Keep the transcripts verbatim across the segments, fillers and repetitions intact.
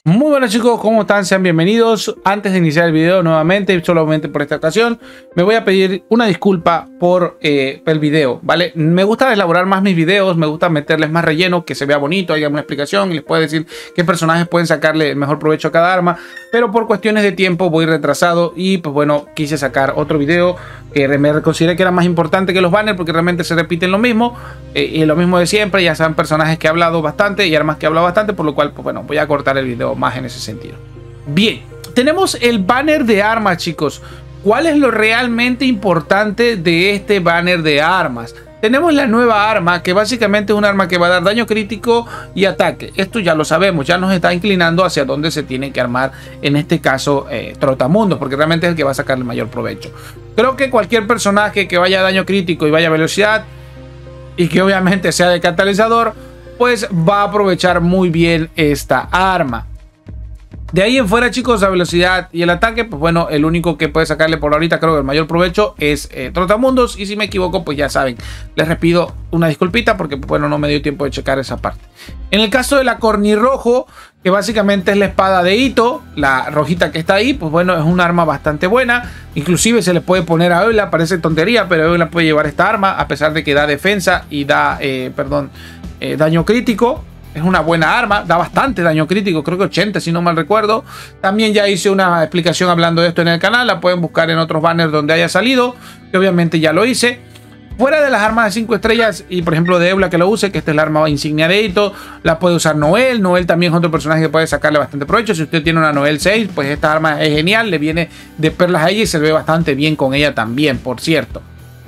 Muy buenas chicos, ¿cómo están? Sean bienvenidos. Antes de iniciar el video nuevamente, solamente por esta ocasión, me voy a pedir una disculpa por eh, el video, ¿vale? Me gusta elaborar más mis videos, me gusta meterles más relleno, que se vea bonito, haya una explicación y les puedo decir qué personajes pueden sacarle el mejor provecho a cada arma, pero por cuestiones de tiempo voy retrasado y pues bueno, quise sacar otro video que me consideré que era más importante que los banners porque realmente se repiten lo mismo eh, y lo mismo de siempre, ya saben personajes que he hablado bastante y armas que he hablado bastante, por lo cual pues bueno, voy a cortar el video más en ese sentido. Bien, tenemos el banner de armas, chicos. ¿Cuál es lo realmente importante de este banner de armas? Tenemos la nueva arma, que básicamente es un arma que va a dar daño crítico y ataque. Esto ya lo sabemos, ya nos está inclinando hacia dónde se tiene que armar, en este caso, eh, Trotamundos, porque realmente es el que va a sacar el mayor provecho. Creo que cualquier personaje que vaya a daño crítico y vaya a velocidad, y que obviamente sea de catalizador, pues va a aprovechar muy bien esta arma. De ahí en fuera, chicos, la velocidad y el ataque, pues bueno, el único que puede sacarle por ahorita, creo que el mayor provecho es eh, Trotamundos. Y si me equivoco, pues ya saben, les pido una disculpita porque, pues, bueno, no me dio tiempo de checar esa parte. En el caso de la Cornirrojo, que básicamente es la espada de Itto, la rojita que está ahí, pues bueno, es un arma bastante buena. Inclusive se le puede poner a Eula, parece tontería, pero Eula puede llevar esta arma, a pesar de que da defensa y da, eh, perdón, eh, daño crítico. Es una buena arma, da bastante daño crítico, creo que ochenta si no mal recuerdo. También ya hice una explicación hablando de esto en el canal, la pueden buscar en otros banners donde haya salido, que obviamente ya lo hice. Fuera de las armas de cinco estrellas y por ejemplo de Eula que lo use, que esta es la arma insignia de Itto, la puede usar Noel. Noel también es otro personaje que puede sacarle bastante provecho. Si usted tiene una Noel seis, pues esta arma es genial, le viene de perlas a ella y se ve bastante bien con ella también, por cierto.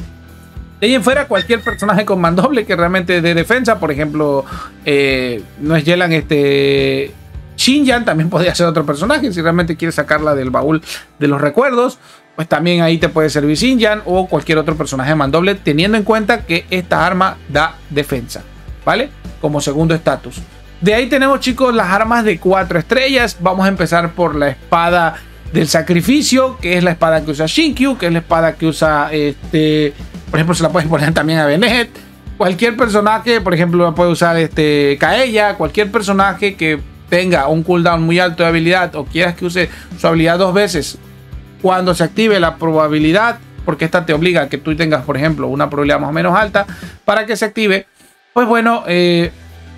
De ahí en fuera, cualquier personaje con mandoble que realmente de defensa, por ejemplo, eh, no es Yelan, este Xinyan, también podría ser otro personaje. Si realmente quieres sacarla del baúl de los recuerdos, pues también ahí te puede servir Xinyan o cualquier otro personaje mandoble, teniendo en cuenta que esta arma da defensa, ¿vale? Como segundo estatus. De ahí tenemos, chicos, las armas de cuatro estrellas. Vamos a empezar por la espada del sacrificio, que es la espada que usa Shinkyu, que es la espada que usa este... Por ejemplo, se la puedes poner también a Bennett. Cualquier personaje, por ejemplo, puede usar este Kaeya. Cualquier personaje que tenga un cooldown muy alto de habilidad o quieras que use su habilidad dos veces cuando se active la probabilidad, porque esta te obliga a que tú tengas, por ejemplo, una probabilidad más o menos alta para que se active, pues bueno, eh,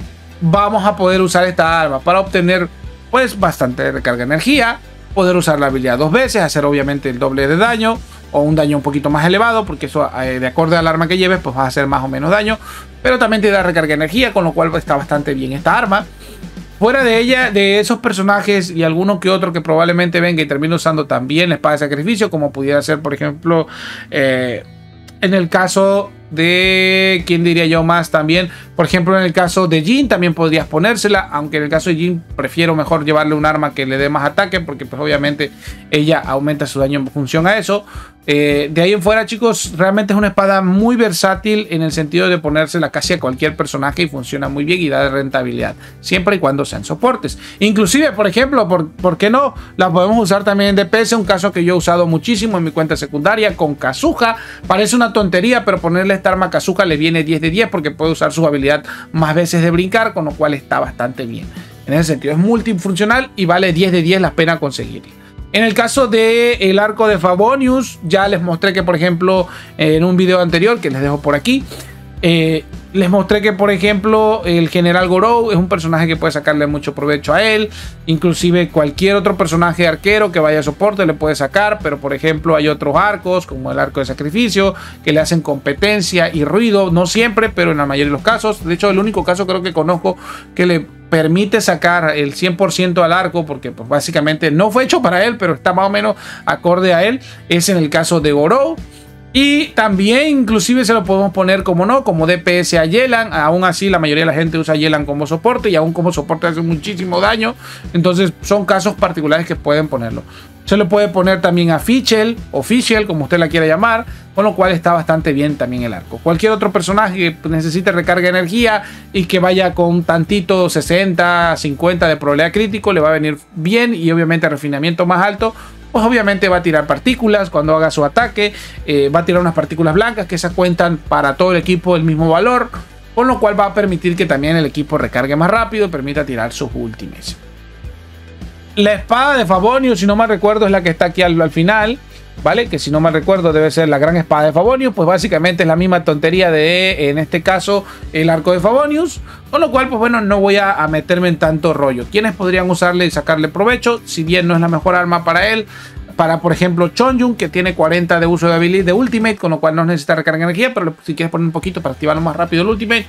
vamos a poder usar esta arma para obtener pues bastante recarga de energía, poder usar la habilidad dos veces, hacer obviamente el doble de daño o un daño un poquito más elevado, porque eso eh, de acuerdo al arma que lleves pues va a hacer más o menos daño, pero también te da recarga de energía, con lo cual está bastante bien esta arma. Fuera de ella, de esos personajes y alguno que otro que probablemente venga y termine usando también la espada de sacrificio, como pudiera ser por ejemplo eh, en el caso de, ¿quién diría yo más también? Por ejemplo, en el caso de Jhin también podrías ponérsela, aunque en el caso de Jhin prefiero mejor llevarle un arma que le dé más ataque, porque pues obviamente ella aumenta su daño en función a eso. Eh, de ahí en fuera, chicos, realmente es una espada muy versátil en el sentido de ponérsela casi a cualquier personaje y funciona muy bien y da rentabilidad, siempre y cuando sean soportes. Inclusive, por ejemplo, ¿por, ¿por qué no? La podemos usar también en D P S, un caso que yo he usado muchísimo en mi cuenta secundaria con Kazuha. Parece una tontería, pero ponerle esta arma a Kazuha le viene diez de diez porque puede usar su habilidad más veces de brincar, con lo cual está bastante bien. En ese sentido, es multifuncional y vale diez de diez la pena conseguirla. En el caso del arco de Favonius, ya les mostré que, por ejemplo, en un video anterior, que les dejo por aquí, eh, les mostré que, por ejemplo, el general Gorou es un personaje que puede sacarle mucho provecho a él. Inclusive cualquier otro personaje arquero que vaya a soporte le puede sacar, pero por ejemplo hay otros arcos, como el arco de sacrificio, que le hacen competencia y ruido, no siempre, pero en la mayoría de los casos. De hecho, el único caso creo que conozco que le permite sacar el cien por ciento al arco, porque pues básicamente no fue hecho para él, pero está más o menos acorde a él, es en el caso de Gorou. Y también inclusive se lo podemos poner como no, como D P S a Yelan. Aún así la mayoría de la gente usa Yelan como soporte, y aún como soporte hace muchísimo daño. Entonces son casos particulares que pueden ponerlo. Se lo puede poner también a Fischl o Fischl, como usted la quiera llamar, con lo cual está bastante bien también el arco. Cualquier otro personaje que necesite recarga de energía y que vaya con tantito sesenta, cincuenta de probabilidad crítico, le va a venir bien, y obviamente refinamiento más alto, pues obviamente va a tirar partículas cuando haga su ataque, eh, va a tirar unas partículas blancas que esas cuentan para todo el equipo el mismo valor, con lo cual va a permitir que también el equipo recargue más rápido y permita tirar sus últimas. La espada de Favonius, si no mal recuerdo, es la que está aquí al, al final, ¿vale? Que si no mal recuerdo debe ser la gran espada de Favonius. Pues básicamente es la misma tontería de, en este caso, el arco de Favonius. Con lo cual, pues bueno, no voy a, a meterme en tanto rollo. ¿Quiénes podrían usarle y sacarle provecho? Si bien no es la mejor arma para él. Para, por ejemplo, Chongyun, que tiene cuarenta de uso de habilidad de Ultimate, con lo cual no necesita recarga de energía. Pero si quieres poner un poquito para activarlo más rápido el Ultimate,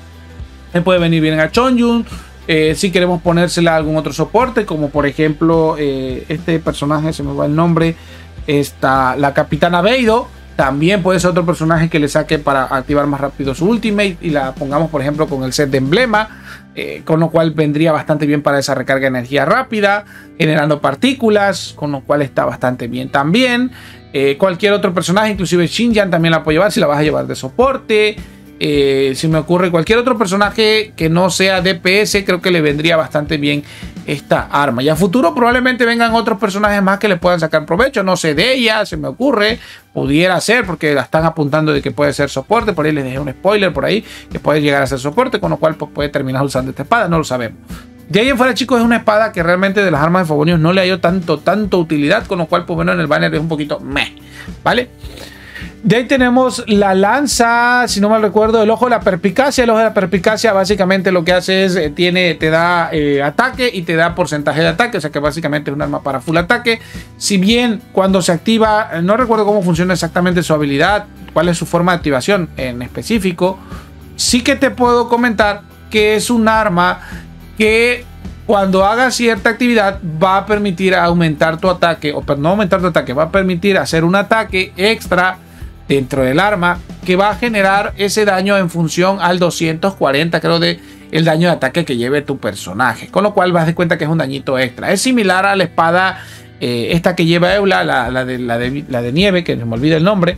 le puede venir bien a Chongyun. Eh, si queremos ponérsela a algún otro soporte, como por ejemplo eh, este personaje, se me va el nombre, está la Capitana Beidou, también puede ser otro personaje que le saque para activar más rápido su Ultimate y la pongamos por ejemplo con el set de emblema, eh, con lo cual vendría bastante bien para esa recarga de energía rápida, generando partículas, con lo cual está bastante bien también. Eh, cualquier otro personaje, inclusive Xinjiang también la puede llevar si la vas a llevar de soporte. Eh, si me ocurre cualquier otro personaje que no sea D P S, creo que le vendría bastante bien esta arma. Y a futuro probablemente vengan otros personajes más que le puedan sacar provecho. No sé de ella, se me ocurre, pudiera ser, porque la están apuntando de que puede ser soporte. Por ahí les dejé un spoiler por ahí, que puede llegar a ser soporte, con lo cual pues, puede terminar usando esta espada, no lo sabemos. De ahí en fuera, chicos, es una espada que realmente de las armas de Favonius no le ha ido tanto, tanto utilidad, con lo cual pues bueno, en el banner es un poquito meh, ¿vale? De ahí tenemos la lanza, si no mal recuerdo, el ojo de la perspicacia. El ojo de la perspicacia básicamente lo que hace es, eh, tiene, te da eh, ataque y te da porcentaje de ataque. O sea que básicamente es un arma para full ataque. Si bien cuando se activa, no recuerdo cómo funciona exactamente su habilidad, cuál es su forma de activación en específico. Sí que te puedo comentar que es un arma que cuando hagas cierta actividad va a permitir aumentar tu ataque. O no aumentar tu ataque, va a permitir hacer un ataque extra dentro del arma que va a generar ese daño en función al doscientos cuarenta, creo, de el daño de ataque que lleve tu personaje, con lo cual vas de cuenta que es un dañito extra. Es similar a la espada eh, esta que lleva Eula, la, la, de, la, de, la de nieve, que se me olvida el nombre.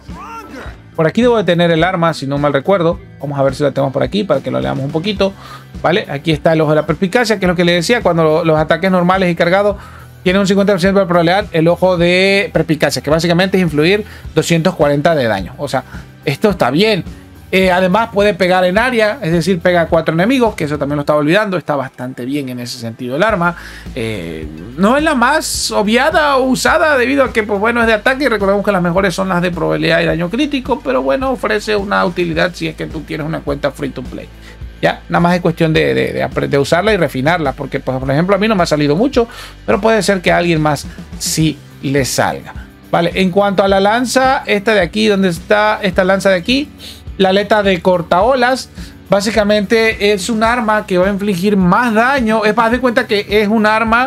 Por aquí debo de tener el arma, si no mal recuerdo. Vamos a ver si la tenemos por aquí para que lo leamos un poquito, ¿vale? Aquí está el ojo de la perspicacia, que es lo que le decía, cuando los ataques normales y cargados tiene un cincuenta por ciento de probabilidad, el ojo de perspicacia, que básicamente es influir doscientos cuarenta de daño. O sea, esto está bien. Eh, además puede pegar en área, es decir, pega a cuatro enemigos, que eso también lo estaba olvidando. Está bastante bien en ese sentido el arma. Eh, no es la más obviada o usada debido a que, pues bueno, es de ataque. Y recordemos que las mejores son las de probabilidad y daño crítico, pero bueno, ofrece una utilidad si es que tú tienes una cuenta free to play. Ya, nada más es cuestión de, de, de, de usarla y refinarla, porque pues, por ejemplo a mí no me ha salido mucho, pero puede ser que a alguien más sí le salga. Vale, en cuanto a la lanza, esta de aquí, donde está esta lanza de aquí, la aleta de cortaolas, básicamente es un arma que va a infligir más daño. Es más, de cuenta que es un arma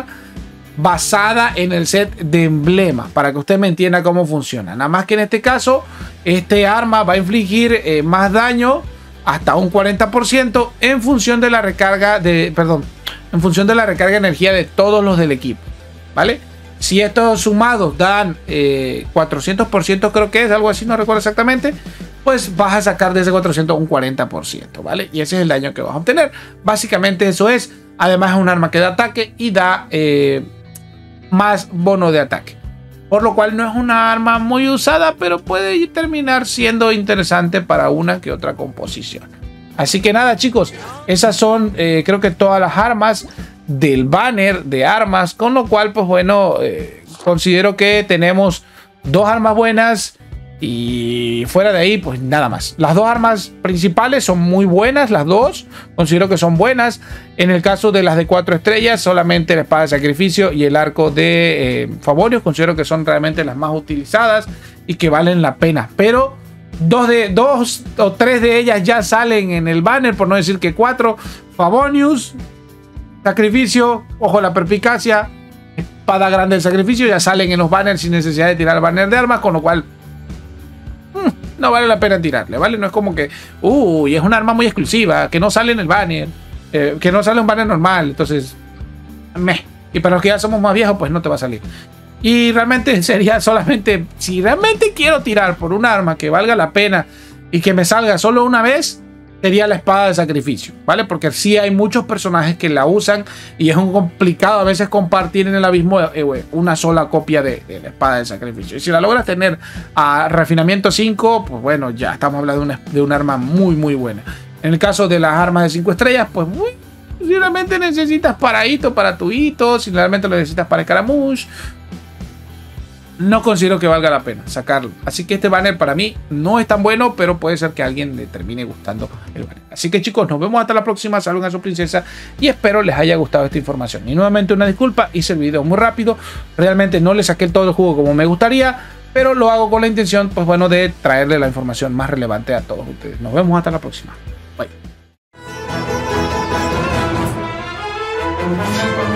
basada en el set de emblemas, para que usted me entienda cómo funciona. Nada más que en este caso, este arma va a infligir eh, más daño, hasta un cuarenta por ciento en función de la recarga de, perdón, en función de la recarga de energía de todos los del equipo, ¿vale? Si estos sumados dan eh, cuatrocientos por ciento, creo que es algo así, no recuerdo exactamente, pues vas a sacar de ese cuatrocientos un cuarenta por ciento, ¿vale? Y ese es el daño que vas a obtener. Básicamente eso es. Además es un arma que da ataque y da eh, más bono de ataque. Por lo cual no es una arma muy usada, pero puede terminar siendo interesante para una que otra composición. Así que nada, chicos, esas son eh, creo que todas las armas del banner de armas. Con lo cual, pues bueno, eh, considero que tenemos dos armas buenas. Y fuera de ahí, pues nada más. Las dos armas principales son muy buenas, las dos. Considero que son buenas. En el caso de las de cuatro estrellas, solamente la espada de sacrificio y el arco de eh, Favonius considero que son realmente las más utilizadas y que valen la pena. Pero dos, de, dos o tres de ellas ya salen en el banner, por no decir que cuatro. Favonius, sacrificio, ojo la perspicacia, espada grande del sacrificio, ya salen en los banners sin necesidad de tirar el banner de armas, con lo cual no vale la pena tirarle, ¿vale? No es como que, uy, es un arma muy exclusiva, que no sale en el banner, eh, que no sale en un banner normal, entonces, meh. Y para los que ya somos más viejos, pues no te va a salir. Y realmente sería solamente, si realmente quiero tirar por un arma que valga la pena y que me salga solo una vez, sería la espada de sacrificio, ¿vale? Porque sí hay muchos personajes que la usan y es un complicado a veces compartir en el abismo eh, una sola copia de, de la espada de sacrificio. Y si la logras tener a refinamiento cinco, pues bueno, ya estamos hablando de, una, de un arma muy muy buena. En el caso de las armas de cinco estrellas, pues muy, Si realmente necesitas para hito, para tu hito, si realmente lo necesitas para Scaramouche, no considero que valga la pena sacarlo. Así que este banner para mí no es tan bueno, pero puede ser que a alguien le termine gustando el banner. Así que chicos, nos vemos hasta la próxima. Saluden a su princesa y espero les haya gustado esta información. Y nuevamente una disculpa, hice el video muy rápido. Realmente no le saqué todo el jugo como me gustaría, pero lo hago con la intención, pues bueno, de traerle la información más relevante a todos ustedes. Nos vemos hasta la próxima. Bye.